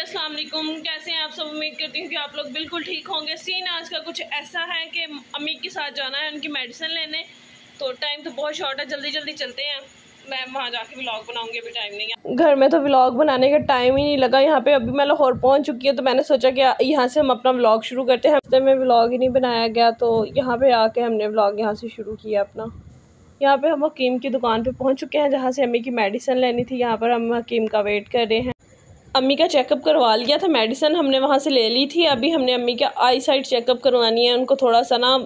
अस्सलाम वालेकुम, कैसे हैं आप सब। उम्मीद करती हूँ कि आप लोग बिल्कुल ठीक होंगे। सीन आज का कुछ ऐसा है कि अम्मी के साथ जाना है उनकी मेडिसिन लेने, तो टाइम तो बहुत शॉर्ट है, जल्दी जल्दी चलते हैं। मैं वहाँ जाके व्लॉग बनाऊंगी, अभी टाइम नहीं है घर में, तो व्लॉग बनाने का टाइम ही नहीं लगा। यहाँ पे अभी मैं लाहौर पहुँच चुकी हूँ, तो मैंने सोचा कि यहाँ से हम अपना व्लॉग शुरू करते हैं। हफ्ते में व्लॉग ही नहीं बनाया गया, तो यहाँ पे आके हमने व्लॉग यहाँ से शुरू किया अपना। यहाँ पे हम हकीम की दुकान पे पहुँच चुके हैं, जहाँ से अम्मी की मेडिसिन लेनी थी। यहाँ पर हम हकीम का वेट कर रहे हैं। अम्मी का चेकअप करवा लिया था, मेडिसिन हमने वहाँ से ले ली थी। अभी हमने अम्मी का आई साइड चेकअप करवानी है, उनको थोड़ा सा ना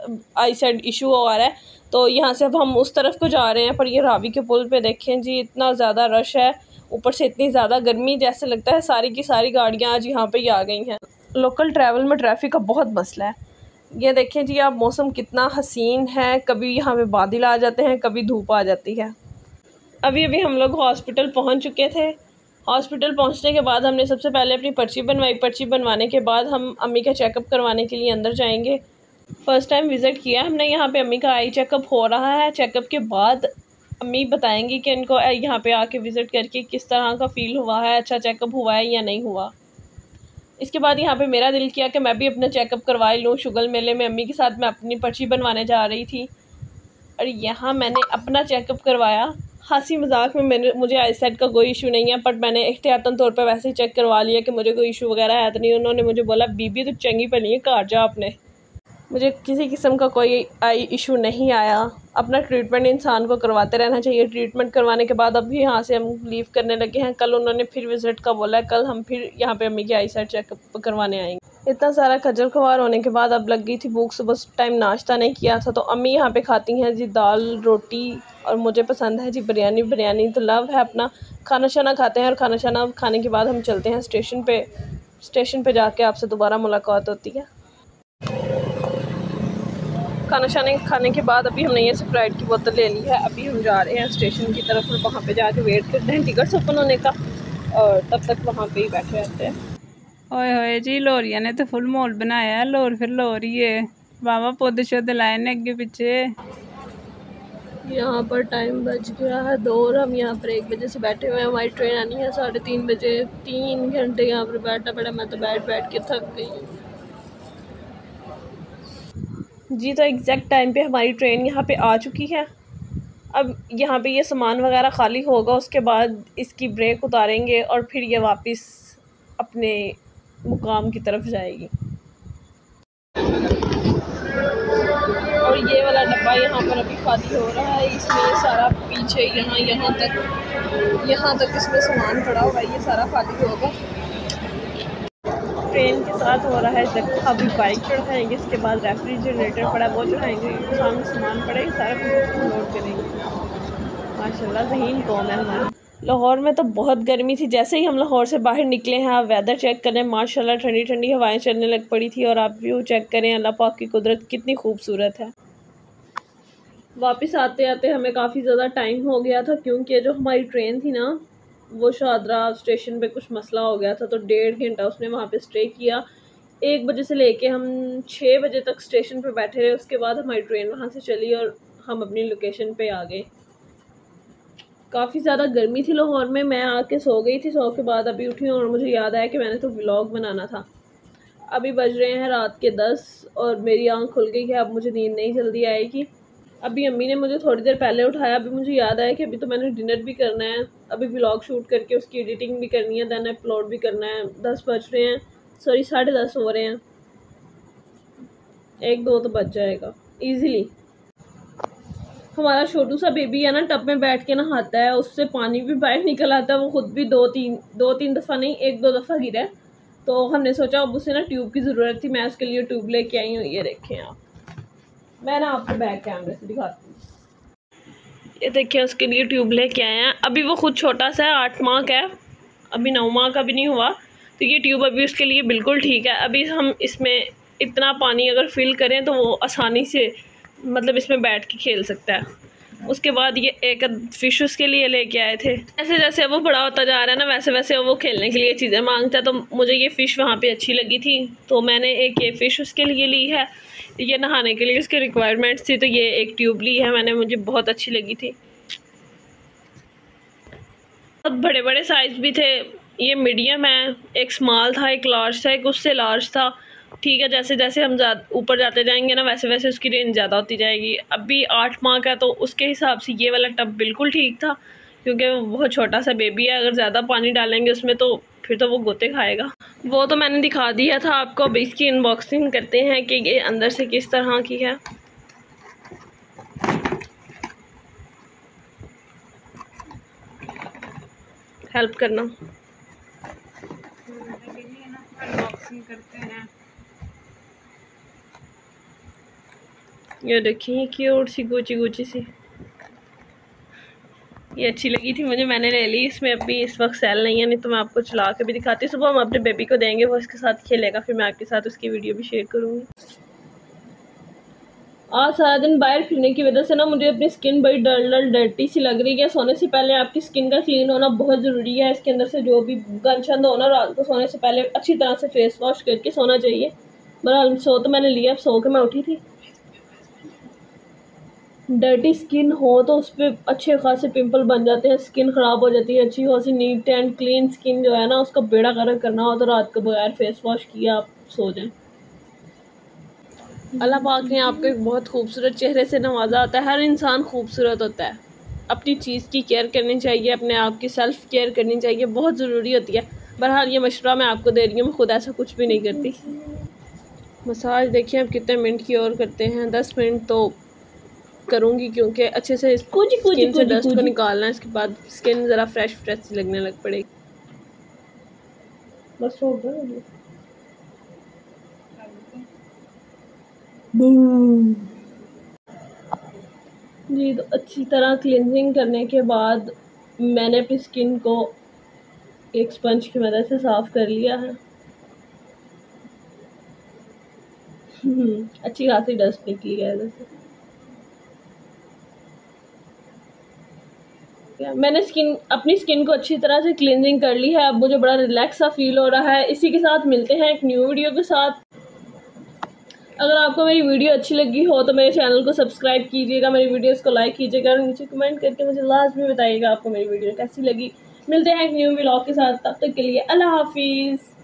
आई साइड इशू आ रहा है, तो यहाँ से अब हम उस तरफ को जा रहे हैं। पर ये रावी के पुल पे देखें जी, इतना ज़्यादा रश है, ऊपर से इतनी ज़्यादा गर्मी, जैसे लगता है सारी की सारी गाड़ियाँ आज यहाँ पे ही आ गई हैं। लोकल ट्रैवल में ट्रैफिक का बहुत मसला है। ये देखें जी आप, मौसम कितना हसीन है, कभी यहाँ पे बादल आ जाते हैं, कभी धूप आ जाती है। अभी अभी हम लोग हॉस्पिटल पहुँच चुके थे। हॉस्पिटल पहुंचने के बाद हमने सबसे पहले अपनी पर्ची बनवाई। पर्ची बनवाने के बाद हम अम्मी का चेकअप करवाने के लिए अंदर जाएंगे। फ़र्स्ट टाइम विज़िट किया हमने यहाँ पे, अम्मी का आई चेकअप हो रहा है। चेकअप के बाद अम्मी बताएंगी कि इनको यहाँ पे आके विज़िट करके किस तरह का फ़ील हुआ है, अच्छा चेकअप हुआ है या नहीं हुआ। इसके बाद यहाँ पे मेरा दिल किया कि मैं भी अपना चेकअप करवा लूँ। शुगर मेले में अम्मी के साथ मैं अपनी पर्ची बनवाने जा रही थी और यहाँ मैंने अपना चेकअप करवाया। हंसी मजाक में मुझे आई साइड का कोई इशू नहीं है, बट मैंने एहतियातन तौर पे वैसे ही चेक करवा लिया कि मुझे कोई इशू वगैरह है तो नहीं। उन्होंने मुझे बोला बीबी तो चंगी भली है, घर जा आपने। मुझे किसी किस्म का कोई आई इशू नहीं आया। अपना ट्रीटमेंट इंसान को करवाते रहना चाहिए। ट्रीटमेंट करवाने के बाद अभी यहाँ से हम लीव करने लगे हैं। कल उन्होंने फिर विज़िट का बोला है, कल हम फिर यहाँ पे अम्मी की आई साइड चेकअप करवाने आएंगे। इतना सारा खजल खुवार होने के बाद अब लग गई थी भूख। सुबह टाइम नाश्ता नहीं किया था, तो अम्मी यहाँ पे खाती हैं जी दाल रोटी, और मुझे पसंद है जी बिरयानी। बिरयानी तो लव है अपना। खाना शाना खाते हैं और खाना शाना खाने के बाद हम चलते हैं स्टेशन पे। स्टेशन पे जाके आपसे दोबारा मुलाकात होती है। खाना शाना खाने के बाद अभी हमने ये स्प्राइट की बोतल ले ली है। अभी हम जा रहे हैं स्टेशन की तरफ और वहाँ पे जाके वेट करते हैं टिकट ओपन होने का, और तब तक वहाँ पे ही बैठे रहते हैं। ओए होए जी, लोरिया ने तो फुल मॉल बनाया है। लोर फिर लोरी है, वावा पौधे शौधे लाए ने अगे पीछे। यहाँ पर टाइम बज गया है 2 और हम यहाँ पर 1 बजे से बैठे हुए हैं। हमारी ट्रेन आनी है 3:30 बजे। 3 घंटे यहाँ पर बैठना पड़ा, मैं तो बैठ बैठ के थक गई हूँ जी। तो एग्जैक्ट टाइम पे हमारी ट्रेन यहाँ पे आ चुकी है। अब यहाँ पे ये सामान वगैरह खाली होगा, उसके बाद इसकी ब्रेक उतारेंगे और फिर ये वापस अपने मुकाम की तरफ जाएगी। और ये वाला डब्बा यहाँ पर अभी खाली हो रहा है। इसमें सारा पीछे यहाँ तक इसमें सामान पड़ा हुआ है, ये सारा खाली होगा। ट्रेन के साथ हो रहा है धक्का। अभी बाइक चढ़ाएंगे, इसके बाद रेफ्रिजरेटर पड़ा वो चढ़ाएंगे, सामने सामान पड़ेगा, सारा कुछ लोड करेंगे। माशाल्लाह ज़हीन कौम है हमारा। लाहौर में तो बहुत गर्मी थी। जैसे ही हम लाहौर से बाहर निकले हैं, आप वेदर चेक करें, माशाल्लाह ठंडी ठंडी हवाएं चलने लग पड़ी थी। और आप व्यू चेक करें, अल्लाह पाक की कुदरत कितनी खूबसूरत है। वापस आते आते हमें काफ़ी ज़्यादा टाइम हो गया था, क्योंकि जो हमारी ट्रेन थी ना, वो शादरा स्टेशन पे कुछ मसला हो गया था, तो 1.5 घंटा उसने वहाँ पे स्टे किया। 1 बजे से लेके हम 6 बजे तक स्टेशन पे बैठे रहे। उसके बाद हमारी ट्रेन वहाँ से चली और हम अपनी लोकेशन पे आ गए। काफ़ी ज़्यादा गर्मी थी लाहौर में। मैं आके सो गई थी, सो के बाद अभी उठी हूँ और मुझे याद आया कि मैंने तो व्लॉग बनाना था। अभी बज रहे हैं रात के 10 और मेरी आँख खुल गई है। अब मुझे नींद नहीं जल्दी आएगी। अभी अम्मी ने मुझे थोड़ी देर पहले उठाया। अभी मुझे याद आया कि अभी तो मैंने डिनर भी करना है, अभी व्लॉग शूट करके उसकी एडिटिंग भी करनी है, देन अपलोड भी करना है। 10 बज रहे हैं, सॉरी 10:30 हो रहे हैं। 1-2 तो बज जाएगा ईज़िली। हमारा छोटू सा बेबी है ना, टब में बैठ के नहाता है, उससे पानी भी बाहर निकल आता है। वो खुद भी 2-3 दफ़ा नहीं, 1-2 दफ़ा गिरा है, तो हमने सोचा अब उसे ना ट्यूब की ज़रूरत थी। मैं उसके लिए ट्यूब लेके आई हूँ। ये देखें आप, मैं ना आपको बैक कैमरे से दिखाती हूँ। ये देखिए, उसके लिए ट्यूब लेके आए हैं। अभी वो खुद छोटा सा है, 8 माह का है, अभी 9 माह का भी नहीं हुआ, तो ये ट्यूब अभी उसके लिए बिल्कुल ठीक है। अभी हम इसमें इतना पानी अगर फिल करें तो वो आसानी से मतलब इसमें बैठ के खेल सकता है। उसके बाद ये एक फ़िश उसके लिए लेके आए थे। जैसे जैसे वो बड़ा होता जा रहा है ना, वैसे वैसे वो खेलने के लिए चीज़ें मांगता है। तो मुझे ये फ़िश वहाँ पे अच्छी लगी थी, तो मैंने एक ये फ़िश उसके लिए ली है। ये नहाने के लिए उसकी रिक्वायरमेंट्स थी, तो ये एक ट्यूब ली है मैंने, मुझे बहुत अच्छी लगी थी। बहुत बड़े बड़े साइज़ भी थे, ये मीडियम है, एक स्मॉल था, एक लार्ज था, एक उससे लार्ज था। ठीक है, जैसे जैसे हम ऊपर जाते जाएंगे ना वैसे वैसे उसकी रेंज ज़्यादा होती जाएगी। अभी 8 माह का, तो उसके हिसाब से ये वाला टब बिल्कुल ठीक था, क्योंकि वो बहुत छोटा सा बेबी है। अगर ज़्यादा पानी डालेंगे उसमें तो फिर तो वो गोते खाएगा। वो तो मैंने दिखा दिया था आपको। अब इसकी अनबॉक्सिंग करते हैं कि ये अंदर से किस तरह की है। हेल्प करना। अनबॉक्सिंग करते हैं। ये देखिए क्यूट सी गुची गुची सी, ये अच्छी लगी थी मुझे, मैंने ले ली। इसमें अभी इस वक्त सेल नहीं है, नहीं तो मैं आपको चला के भी दिखाती हूँ। सुबह हम अपने बेबी को देंगे, वो इसके साथ खेलेगा, फिर मैं आपके साथ उसकी वीडियो भी शेयर करूँगी। आज सारा दिन बाहर फिरने की वजह से ना मुझे अपनी स्किन बड़ी डल डर्टी सी लग रही है। सोने से पहले आपकी स्किन का क्लीन होना बहुत ज़रूरी है। इसके अंदर से जो भी गंद शंद होना, रात को सोने से पहले अच्छी तरह से फेस वॉश करके सोना चाहिए। बहरहाल सो तो मैंने लिया, अब सो के मैं उठी थी। डर्टी स्किन हो तो उस पर अच्छे खासे पिंपल बन जाते हैं, स्किन ख़राब हो जाती है। अच्छी खासी नीट एंड क्लीन स्किन जो है ना, उसका बेड़ा गर्क करना हो तो रात को बगैर फेस वॉश किया आप सो जाएं। अल्लाह पाक ने आपको एक बहुत खूबसूरत चेहरे से नवाजा होता है। हर इंसान खूबसूरत होता है। अपनी चीज़ की केयर करनी चाहिए, अपने आप की सेल्फ केयर करनी चाहिए, बहुत ज़रूरी होती है। बहरहाल ये मशवरा मैं आपको दे रही हूँ, मैं खुद ऐसा कुछ भी नहीं करती। मसाज देखिए आप कितने मिनट की और करते हैं। 10 मिनट तो करूँगी, क्योंकि अच्छे से स्किन से डस्ट को निकालना है। इसके बाद स्किन ज़रा फ्रेश फ्रेश लगने लग पड़ेगी। बस हो गया। जी, तो अच्छी तरह क्लिनजिंग करने के बाद मैंने अपनी स्किन को एक स्पंज की मदद से साफ़ कर लिया है। अच्छी खासी डस्ट निकली है इधर से। मैंने अपनी स्किन को अच्छी तरह से क्लिनजिंग कर ली है। अब मुझे बड़ा रिलैक्स सा फील हो रहा है। इसी के साथ मिलते हैं एक न्यू वीडियो के साथ। अगर आपको मेरी वीडियो अच्छी लगी हो तो मेरे चैनल को सब्सक्राइब कीजिएगा, मेरी वीडियोस को लाइक कीजिएगा और नीचे कमेंट करके मुझे लाजमी बताइएगा आपको मेरी वीडियो कैसी लगी। मिलते हैं एक न्यू व्लॉग के साथ, तब तक के लिए अल्लाह हाफिज़।